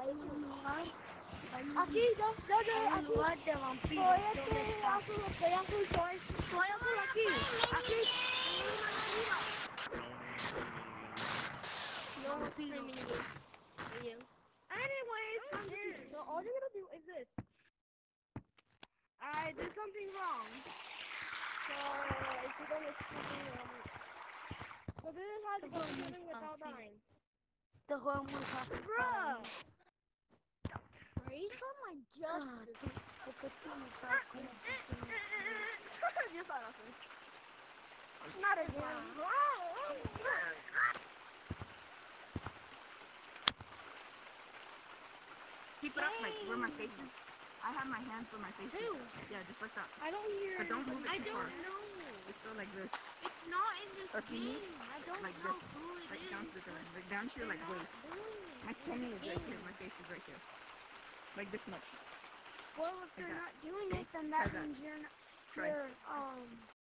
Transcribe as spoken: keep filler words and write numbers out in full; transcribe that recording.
Aquí, dos, dos, dos, En un aquí. lugar de vampiros. Soy ¿Dónde este está? azul, soy azul, soy, soy azul aquí. Aquí. No, Vampiro. anyways, I'm the teacher. So all you're gonna do is this. I did something wrong. So if you don't excuse me, um, so this is how to kill children without dying. Este juego es muy fácil. Bruh! Praise on my justice. Porque tú no sabes cómo funciona. Yo saw nothing. Not again. Keep it up like where my face is. I have my hands where my face is. Who? Yeah, just like that. I don't hear. But don't move it I too don't far. know. Just go like this. It's not in this Or can you- game. I don't like know this. who it Like is. down to the ground. Like down to your like waist. My tummy is right here. My face is right here. Like this much. Well, if Like you're that. not doing it, then that Try that. means you're not. Try. You're um.